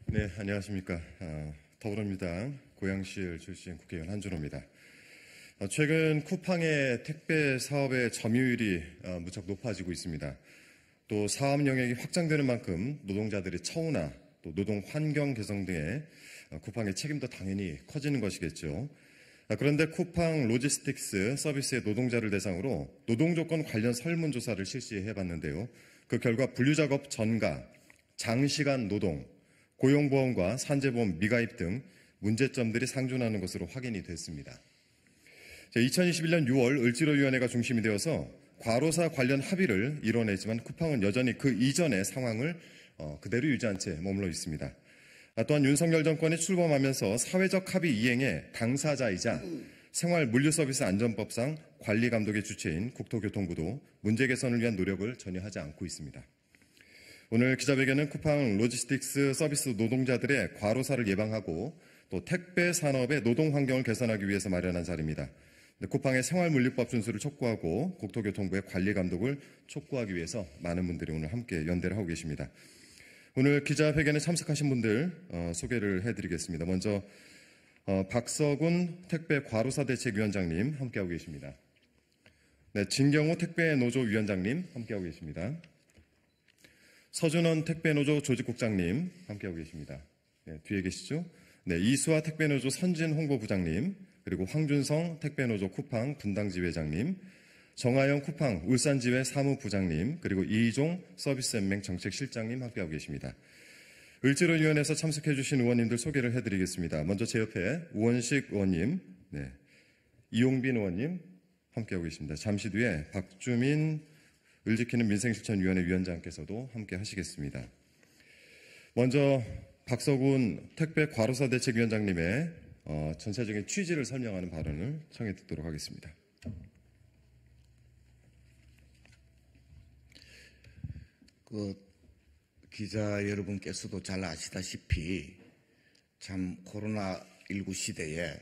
네, 안녕하십니까. 더불어민주당 고양시을 출신 국회의원 한준호입니다. 최근 쿠팡의 택배 사업의 점유율이 무척 높아지고 있습니다. 또 사업 영역이 확장되는 만큼 노동자들의 처우나 또 노동 환경 개선 등의 쿠팡의 책임도 당연히 커지는 것이겠죠. 그런데 쿠팡 로지스틱스 서비스의 노동자를 대상으로 노동조건 관련 설문조사를 실시해봤는데요. 그 결과 분류작업 전가, 장시간 노동, 고용보험과 산재보험 미가입 등 문제점들이 상존하는 것으로 확인이 됐습니다. 2021년 6월 을지로위원회가 중심이 되어서 과로사 관련 합의를 이뤄냈지만 쿠팡은 여전히 그 이전의 상황을 그대로 유지한 채 머물러 있습니다. 또한 윤석열 정권이 출범하면서 사회적 합의 이행의 당사자이자 생활물류서비스 안전법상 관리감독의 주체인 국토교통부도 문제 개선을 위한 노력을 전혀 하지 않고 있습니다. 오늘 기자회견은 쿠팡 로지스틱스 서비스 노동자들의 과로사를 예방하고 또 택배 산업의 노동 환경을 개선하기 위해서 마련한 자리입니다. 쿠팡의 생활물류법 준수를 촉구하고 국토교통부의 관리 감독을 촉구하기 위해서 많은 분들이 오늘 함께 연대를 하고 계십니다. 오늘 기자회견에 참석하신 분들 소개를 해드리겠습니다. 먼저 박서군 택배 과로사 대책위원장님 함께하고 계십니다. 네, 진경호 택배노조 위원장님 함께하고 계십니다. 서준원 택배노조 조직국장님 함께하고 계십니다. 네, 뒤에 계시죠? 네, 이수아 택배노조 선진 홍보부장님, 그리고 황준성 택배노조 쿠팡 분당지회장님, 정하영 쿠팡 울산지회 사무부장님, 그리고 이희종 서비스연맹 정책실장님 함께하고 계십니다. 을지로위원회에서 참석해 주신 의원님들 소개를 해드리겠습니다. 먼저 제 옆에 우원식 의원님, 네, 이용빈 의원님 함께하고 계십니다. 잠시 뒤에 박주민 을지키는 민생실천위원회 위원장께서도 함께 하시겠습니다. 먼저 박서군 택배 과로사 대책위원장님의 전체적인 취지를 설명하는 발언을 청해 듣도록 하겠습니다. 기자 여러분께서도 잘 아시다시피 참 코로나19 시대에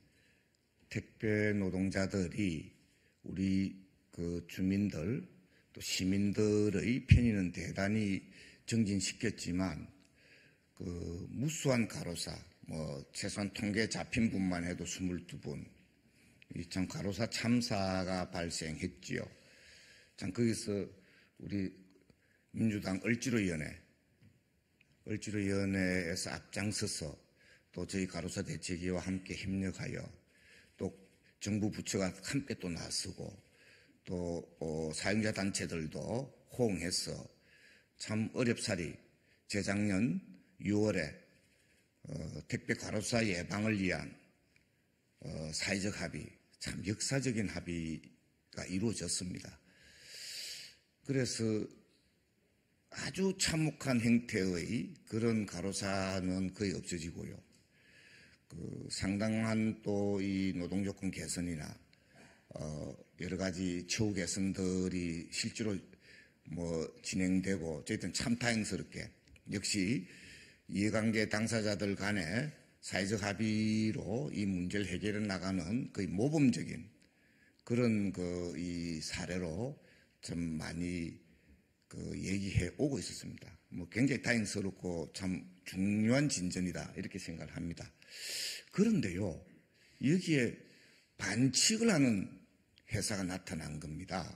택배 노동자들이 우리 주민들 또 시민들의 편의는 대단히 정진시켰지만 무수한 과로사, 최소한 통계 잡힌 분만 해도 22분, 참 과로사 참사가 발생했지요. 참 거기서 우리 민주당 을지로위원회에서 앞장서서 또 저희 과로사 대책위와 함께 협력하여 또 정부 부처가 함께 또 나서고 또 사용자 단체들도 호응해서 참 어렵사리 재작년 6월에 택배 과로사 예방을 위한 사회적 합의, 참 역사적인 합의가 이루어졌습니다. 그래서 아주 참혹한 형태의 그런 과로사는 거의 없어지고요. 상당한 또 이 노동조건 개선이나 여러 가지 처우 개선들이 실제로 진행되고 어쨌든 참 다행스럽게 역시 이해관계 당사자들 간에 사회적 합의로 이 문제를 해결해 나가는 거의 모범적인 그런 이 사례로 좀 많이 얘기해 오고 있었습니다. 굉장히 다행스럽고 참 중요한 진전이다 이렇게 생각을 합니다. 그런데요, 여기에 반칙을 하는 회사가 나타난 겁니다.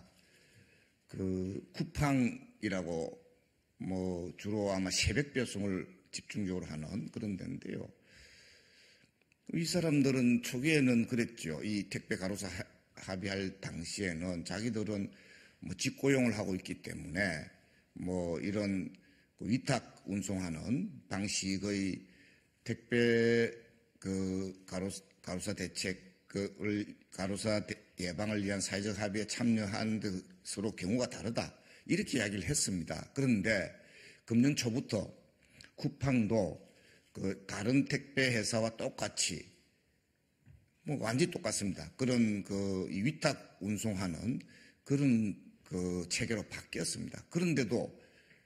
쿠팡이라고 주로 아마 새벽 배송을 집중적으로 하는 그런 데인데요. 이 사람들은 초기에는 그랬죠. 이 택배 과로사 합의할 당시에는 자기들은 직고용을 하고 있기 때문에 이런 위탁 운송하는 방식의 택배 과로사 대책을 과로사 예방을 위한 사회적 합의에 참여하는 것으로 경우가 다르다 이렇게 이야기를 했습니다. 그런데 금년 초부터 쿠팡도 다른 택배 회사와 똑같이 완전히 똑같습니다. 그런 이 위탁 운송하는 그런 체계로 바뀌었습니다. 그런데도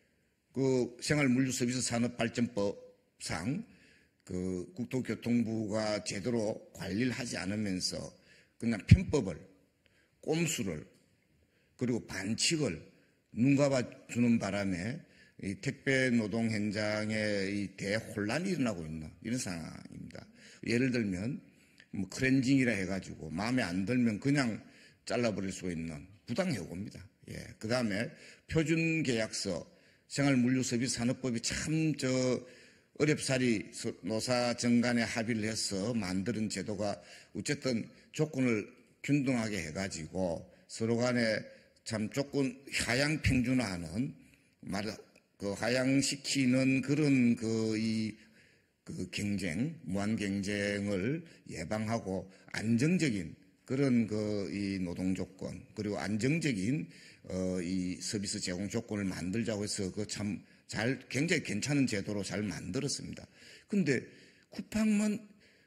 생활물류서비스산업발전법상 국토교통부가 제대로 관리를 하지 않으면서 그냥 편법을, 꼼수를, 그리고 반칙을 눈 감아 주는 바람에 이 택배 노동 현장에 이 대혼란이 일어나고 있는 이런 상황입니다. 예를 들면 뭐 클렌징이라 해가지고 마음에 안 들면 그냥 잘라버릴 수 있는 부당해고입니다. 예. 그 다음에 표준계약서, 생활물류서비스산업법이 참 어렵사리 노사정 간에 합의를 해서 만드는 제도가 어쨌든 조건을 균등하게 해가지고 서로 간에 참 조건 하향 평준화하는 하향시키는 그런 경쟁, 무한 경쟁을 예방하고 안정적인 그런 이 노동 조건 그리고 안정적인 이 서비스 제공 조건을 만들자고 해서 굉장히 괜찮은 제도로 잘 만들었습니다. 근데 쿠팡만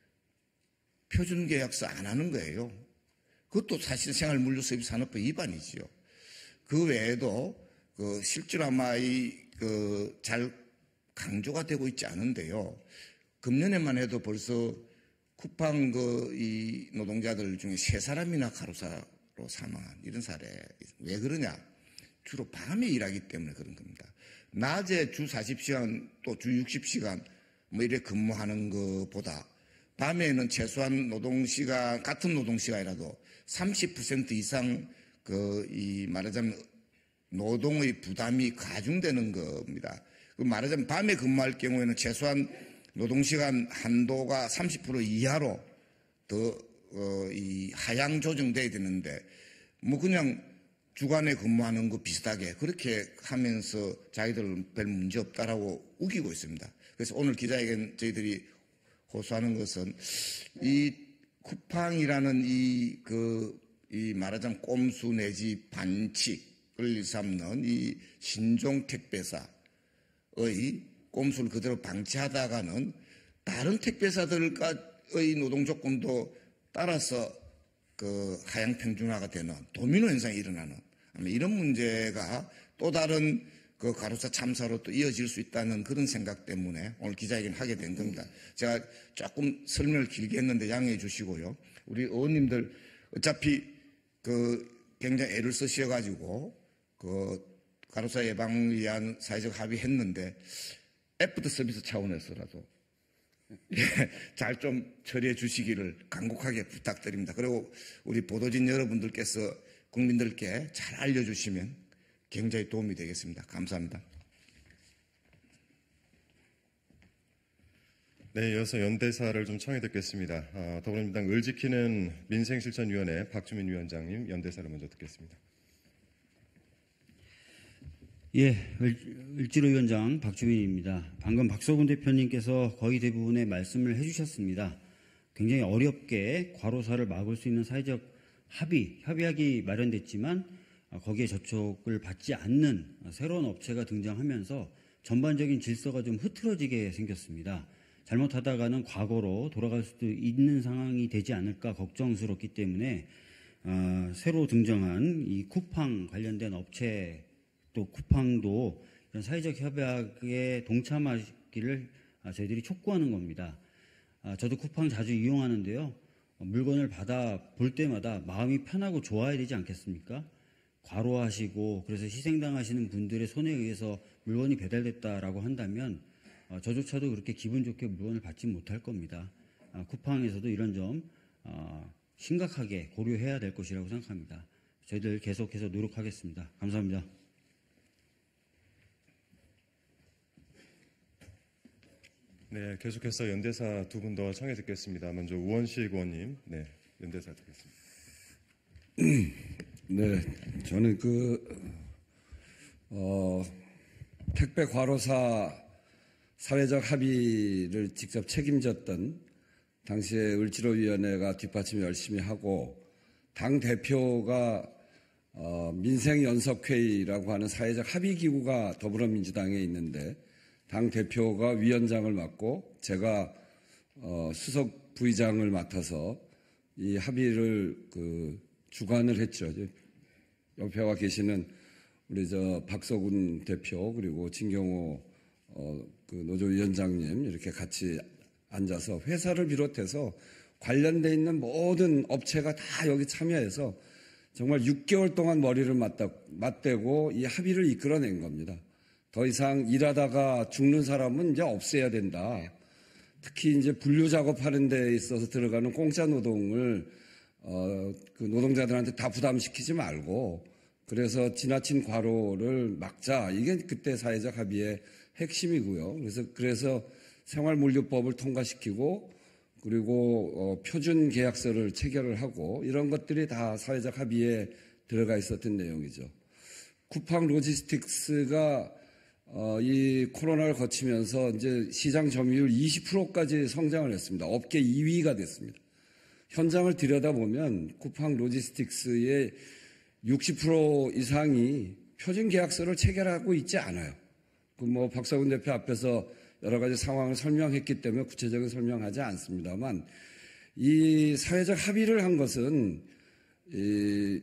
표준계약서 안 하는 거예요. 그것도 사실 생활물류서비스산업법 위반이지요. 그 외에도 실제로 아마 잘 강조가 되고 있지 않은데요. 금년에만 해도 벌써 쿠팡 이 노동자들 중에 3사람이나 가로사로 사망한 이런 사례. 왜 그러냐? 주로 밤에 일하기 때문에 그런 겁니다. 낮에 주 40시간 또 주 60시간 뭐 이래 근무하는 것보다 밤에는 최소한 같은 노동시간이라도 30% 이상 말하자면 노동의 부담이 가중되는 겁니다. 말하자면 밤에 근무할 경우에는 최소한 노동시간 한도가 30% 이하로 더 하향 조정돼야 되는데 뭐 그냥 주간에 근무하는 거 비슷하게 그렇게 하면서 자기들 별 문제 없다라고 우기고 있습니다. 그래서 오늘 기자회견 저희들이 호소하는 것은 이 쿠팡이라는 이 말하자면 꼼수 내지 반칙을 삼는 이 신종 택배사의 꼼수를 그대로 방치하다가는 다른 택배사들의 노동 조건도 따라서 하향 평준화가 되는 도미노 현상이 일어나는 이런 문제가 또 다른 가로사 참사로 또 이어질 수 있다는 그런 생각 때문에 오늘 기자회견을 하게 된 겁니다. 제가 조금 설명을 길게 했는데 양해해 주시고요. 우리 의원님들 어차피 굉장히 애를 쓰셔가지고 가로사 예방을 위한 사회적 합의했는데 애프터 서비스 차원에서라도 잘 좀 처리해 주시기를 간곡하게 부탁드립니다. 그리고 우리 보도진 여러분들께서 국민들께 잘 알려주시면 굉장히 도움이 되겠습니다. 감사합니다. 네, 이어서 연대사를 좀 청해 듣겠습니다. 더불어민주당 을지키는 민생실천위원회 박주민 위원장님 연대사를 먼저 듣겠습니다. 예, 을지로 위원장 박주민입니다. 방금 박서군 대표님께서 거의 대부분의 말씀을 해주셨습니다. 굉장히 어렵게 과로사를 막을 수 있는 사회적 협의학이 마련됐지만 거기에 저촉을 받지 않는 새로운 업체가 등장하면서 전반적인 질서가 좀 흐트러지게 생겼습니다. 잘못하다가는 과거로 돌아갈 수도 있는 상황이 되지 않을까 걱정스럽기 때문에 새로 등장한 이 쿠팡 관련된 업체 또 쿠팡도 이런 사회적 협약에 동참하기를 저희들이 촉구하는 겁니다. 저도 쿠팡 자주 이용하는데요. 물건을 받아 볼 때마다 마음이 편하고 좋아야 되지 않겠습니까? 과로하시고 그래서 희생당하시는 분들의 손에 의해서 물건이 배달됐다라고 한다면 저조차도 그렇게 기분 좋게 물건을 받지 못할 겁니다. 쿠팡에서도 이런 점 심각하게 고려해야 될 것이라고 생각합니다. 저희들 계속해서 노력하겠습니다. 감사합니다. 네, 계속해서 연대사 두 분 더 청해 듣겠습니다. 먼저 우원식 의원님, 네, 연대사 듣겠습니다. 네, 저는 택배 과로사 사회적 합의를 직접 책임졌던 당시에 을지로위원회가 뒷받침 열심히 하고 당 대표가 민생연석회의라고 하는 사회적 합의기구가 더불어민주당에 있는데 당 대표가 위원장을 맡고 제가 수석 부의장을 맡아서 이 합의를 주관을 했죠. 옆에 와 계시는 우리 박서군 대표 그리고 진경호 노조위원장님 이렇게 같이 앉아서 회사를 비롯해서 관련돼 있는 모든 업체가 다 여기 참여해서 정말 6개월 동안 머리를 맞대고 이 합의를 이끌어낸 겁니다. 더 이상 일하다가 죽는 사람은 이제 없애야 된다. 특히 이제 분류 작업하는 데 있어서 들어가는 공짜 노동을 그 노동자들한테 다 부담시키지 말고, 그래서 지나친 과로를 막자. 이게 그때 사회적 합의의 핵심이고요. 그래서 생활물류법을 통과시키고, 그리고 표준 계약서를 체결을 하고, 이런 것들이 다 사회적 합의에 들어가 있었던 내용이죠. 쿠팡 로지스틱스가 이 코로나를 거치면서 이제 시장 점유율 20%까지 성장을 했습니다. 업계 2위가 됐습니다. 현장을 들여다보면 쿠팡 로지스틱스의 60% 이상이 표준 계약서를 체결하고 있지 않아요. 뭐 박사군 대표 앞에서 여러 가지 상황을 설명했기 때문에 구체적인 설명하지 않습니다만, 이 사회적 합의를 한 것은 이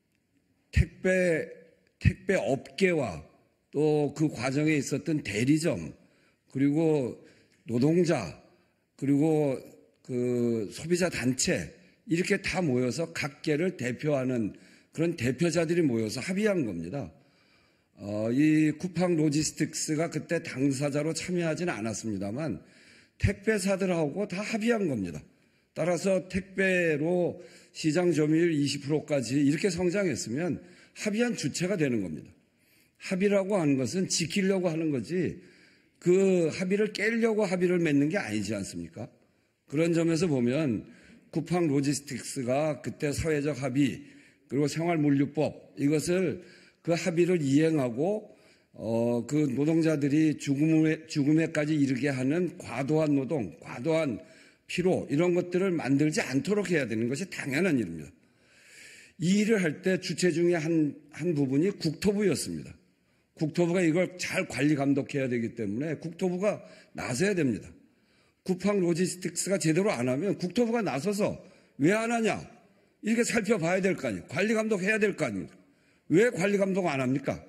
택배 업계와 또 그 과정에 있었던 대리점, 그리고 노동자, 그리고 그 소비자 단체, 이렇게 다 모여서 각계를 대표하는 그런 대표자들이 모여서 합의한 겁니다. 이 쿠팡 로지스틱스가 그때 당사자로 참여하지는 않았습니다만 택배사들하고 다 합의한 겁니다. 따라서 택배로 시장 점유율 20%까지 이렇게 성장했으면 합의한 주체가 되는 겁니다. 합의라고 하는 것은 지키려고 하는 거지, 그 합의를 깨려고 합의를 맺는 게 아니지 않습니까? 그런 점에서 보면 쿠팡 로지스틱스가 그때 사회적 합의, 그리고 생활물류법, 이것을 그 합의를 이행하고 그 노동자들이 죽음에까지 이르게 하는 과도한 노동, 과도한 피로, 이런 것들을 만들지 않도록 해야 되는 것이 당연한 일입니다. 이 일을 할 때 주체 중에 한 부분이 국토부였습니다. 국토부가 이걸 잘 관리 감독해야 되기 때문에 국토부가 나서야 됩니다. 쿠팡 로지스틱스가 제대로 안 하면 국토부가 나서서 왜 안 하냐, 이렇게 살펴봐야 될 거 아니에요. 관리 감독해야 될 거 아닙니까? 왜 관리 감독 안 합니까?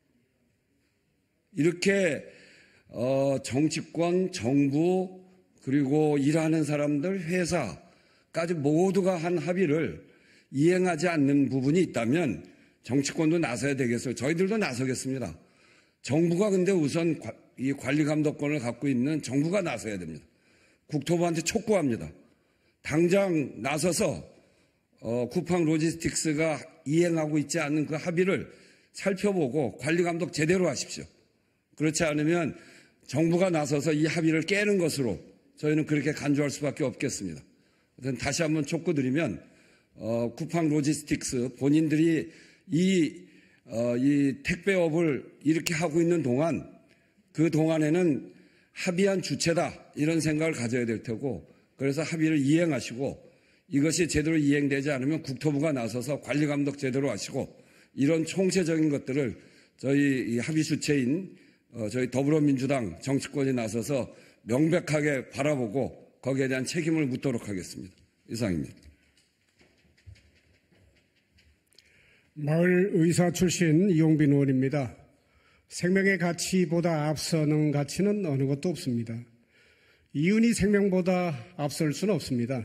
이렇게 정치권, 정부, 그리고 일하는 사람들, 회사까지 모두가 한 합의를 이행하지 않는 부분이 있다면 정치권도 나서야 되겠어요. 저희들도 나서겠습니다. 정부가 근데 우선 이 관리 감독권을 갖고 있는 정부가 나서야 됩니다. 국토부한테 촉구합니다. 당장 나서서 쿠팡 로지스틱스가 이행하고 있지 않는 그 합의를 살펴보고 관리 감독 제대로 하십시오. 그렇지 않으면 정부가 나서서 이 합의를 깨는 것으로 저희는 그렇게 간주할 수밖에 없겠습니다. 다시 한번 촉구드리면 쿠팡 로지스틱스 본인들이 이 택배업을 이렇게 하고 있는 동안, 그 동안에는 합의한 주체다, 이런 생각을 가져야 될 테고, 그래서 합의를 이행하시고, 이것이 제대로 이행되지 않으면 국토부가 나서서 관리 감독 제대로 하시고, 이런 총체적인 것들을 저희 이 합의 주체인 저희 더불어민주당 정치권이 나서서 명백하게 바라보고 거기에 대한 책임을 묻도록 하겠습니다. 이상입니다. 마을 의사 출신 이용빈 의원입니다. 생명의 가치보다 앞서는 가치는 어느 것도 없습니다. 이윤이 생명보다 앞설 수는 없습니다.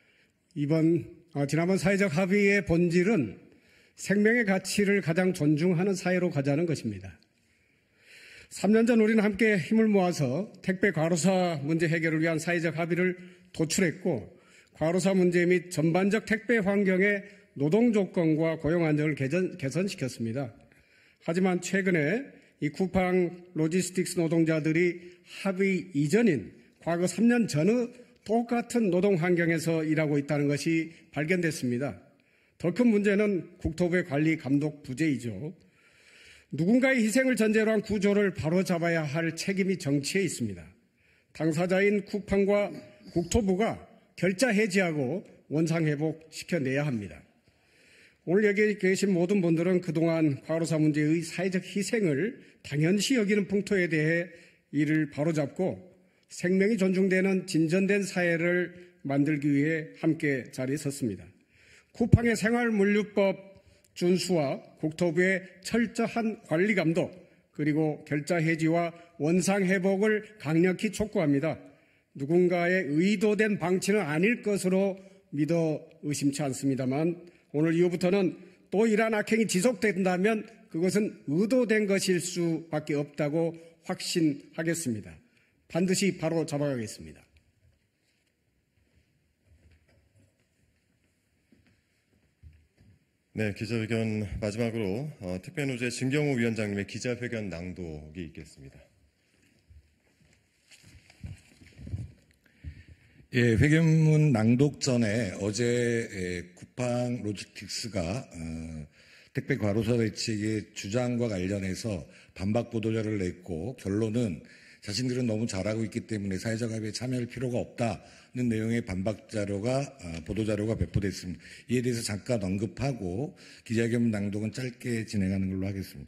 지난번 사회적 합의의 본질은 생명의 가치를 가장 존중하는 사회로 가자는 것입니다. 3년 전 우리는 함께 힘을 모아서 택배 과로사 문제 해결을 위한 사회적 합의를 도출했고, 과로사 문제 및 전반적 택배 환경의 노동 조건과 고용 안정을 개선시켰습니다. 하지만 최근에 이 쿠팡 로지스틱스 노동자들이 합의 이전인 과거 3년 전의 똑같은 노동 환경에서 일하고 있다는 것이 발견됐습니다. 더 큰 문제는 국토부의 관리 감독 부재이죠. 누군가의 희생을 전제로 한 구조를 바로잡아야 할 책임이 정치에 있습니다. 당사자인 쿠팡과 국토부가 결자 해지하고 원상회복 시켜내야 합니다. 오늘 여기 계신 모든 분들은 그동안 과로사 문제의 사회적 희생을 당연시 여기는 풍토에 대해 이를 바로잡고 생명이 존중되는 진전된 사회를 만들기 위해 함께 자리에 섰습니다. 쿠팡의 생활물류법 준수와 국토부의 철저한 관리 감독, 그리고 결자 해지와 원상회복을 강력히 촉구합니다. 누군가의 의도된 방치는 아닐 것으로 믿어 의심치 않습니다만, 오늘 이후부터는 또 이러한 악행이 지속된다면 그것은 의도된 것일 수밖에 없다고 확신하겠습니다. 반드시 바로 잡아가겠습니다. 네, 기자회견 마지막으로 특별노조의 진경호 위원장님의 기자회견 낭독이 있겠습니다. 예, 회견문 낭독 전에 어제 쿠팡 로지스틱스가 택배 과로사 대책의 주장과 관련해서 반박 보도자료를 냈고 결론은 자신들은 너무 잘하고 있기 때문에 사회적 합의에 참여할 필요가 없다는 내용의 반박 자료가 보도자료가 배포됐습니다. 이에 대해서 잠깐 언급하고 기자회견 낭독은 짧게 진행하는 걸로 하겠습니다.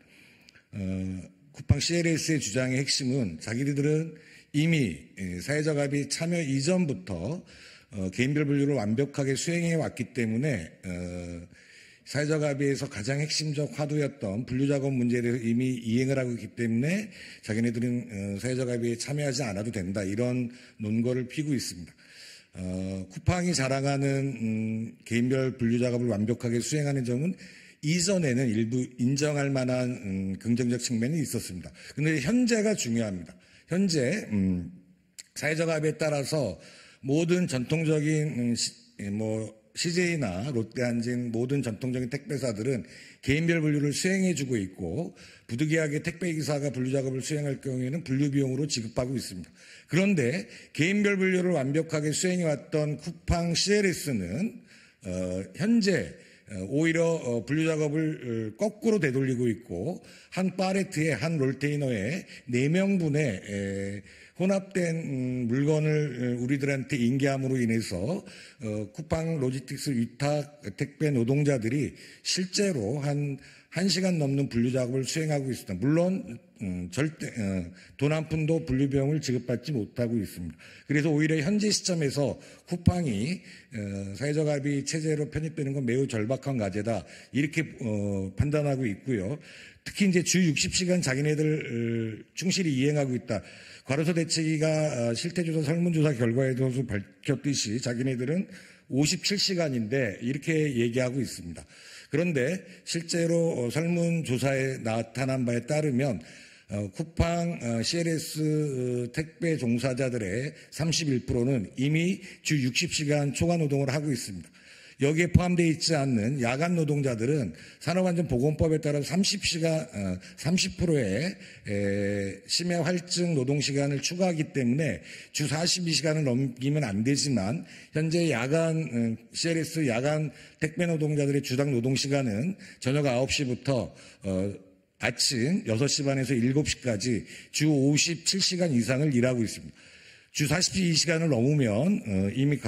쿠팡 CLS의 주장의 핵심은 자기들은 이미 사회적 합의 참여 이전부터 개인별 분류를 완벽하게 수행해 왔기 때문에 사회적 합의에서 가장 핵심적 화두였던 분류작업 문제에 대해서 이미 이행을 하고 있기 때문에 자기네들은 사회적 합의에 참여하지 않아도 된다. 이런 논거를 피고 있습니다. 쿠팡이 자랑하는 개인별 분류작업을 완벽하게 수행하는 점은 이전에는 일부 인정할 만한 긍정적 측면이 있었습니다. 그런데 현재가 중요합니다. 현재 사회적 합의에 따라서 모든 전통적인 CJ나 롯데한진 모든 전통적인 택배사들은 개인별 분류를 수행해주고 있고 부득이하게 택배기사가 분류작업을 수행할 경우에는 분류비용으로 지급하고 있습니다. 그런데 개인별 분류를 완벽하게 수행해왔던 쿠팡 CLS는 현재 오히려 분류작업을 거꾸로 되돌리고 있고 한 팔레트에 한 롤테이너에 4명분의 혼합된 물건을 우리들한테 인계함으로 인해서 쿠팡 로지스틱스 위탁 택배 노동자들이 실제로 한 1시간 넘는 분류작업을 수행하고 있습니다. 물론 절대 돈 한 푼도 분류비용을 지급받지 못하고 있습니다. 그래서 오히려 현재 시점에서 쿠팡이 사회적 합의 체제로 편입되는 건 매우 절박한 과제다 이렇게 판단하고 있고요. 특히 이제 주 60시간 자기네들 충실히 이행하고 있다. 과로사 대책위가 실태조사 설문조사 결과에도 밝혔듯이 자기네들은 57시간인데 이렇게 얘기하고 있습니다. 그런데 실제로 설문조사에 나타난 바에 따르면 쿠팡 CLS 택배 종사자들의 31%는 이미 주 60시간 초과 노동을 하고 있습니다. 여기에 포함되어 있지 않는 야간 노동자들은 산업안전보건법에 따라 30%의 심야 활증 노동시간을 추가하기 때문에 주 42시간을 넘기면 안 되지만 현재 야간 CLS 야간 택배 노동자들의 주당 노동시간은 저녁 9시부터 아침 6시 반에서 7시까지 주 57시간 이상을 일하고 있습니다. 주 42시간을 넘으면 이미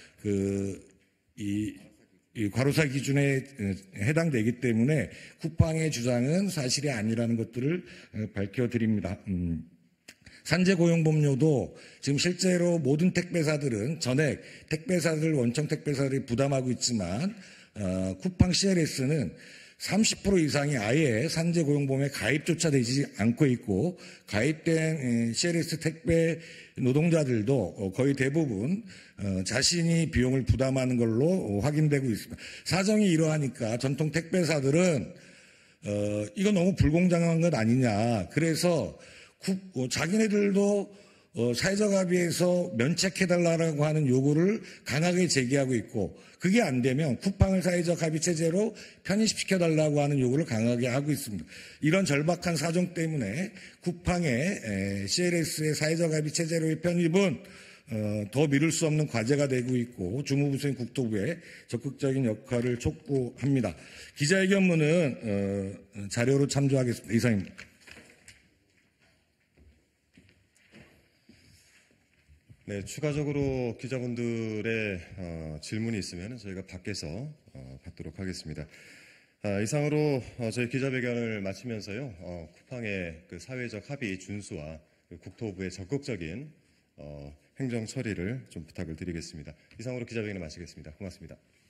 이 과로사 기준에 해당되기 때문에 쿠팡의 주장은 사실이 아니라는 것들을 밝혀드립니다. 산재고용법료도 지금 실제로 모든 택배사들은 전액 택배사들 원청 택배사들이 부담하고 있지만 쿠팡 CLS는 30% 이상이 아예 산재고용보험에 가입조차 되지 않고 있고 가입된 CLS 택배 노동자들도 거의 대부분 자신이 비용을 부담하는 걸로 확인되고 있습니다. 사정이 이러하니까 전통 택배사들은 이거 너무 불공정한 것 아니냐. 그래서 자기네들도 사회적 합의에서 면책해달라고 하는 요구를 강하게 제기하고 있고 그게 안 되면 쿠팡을 사회적 합의 체제로 편입시켜달라고 하는 요구를 강하게 하고 있습니다. 이런 절박한 사정 때문에 쿠팡의 CLS의 사회적 합의 체제로의 편입은 더 미룰 수 없는 과제가 되고 있고 주무부처인 국토부의 적극적인 역할을 촉구합니다. 기자회견문은 자료로 참조하겠습니다. 이상입니다. 네, 추가적으로 기자분들의 질문이 있으면 저희가 밖에서 받도록 하겠습니다. 이상으로 저희 기자회견을 마치면서요, 쿠팡의 그 사회적 합의 준수와 국토부의 적극적인 행정 처리를 좀 부탁을 드리겠습니다. 이상으로 기자회견을 마치겠습니다. 고맙습니다.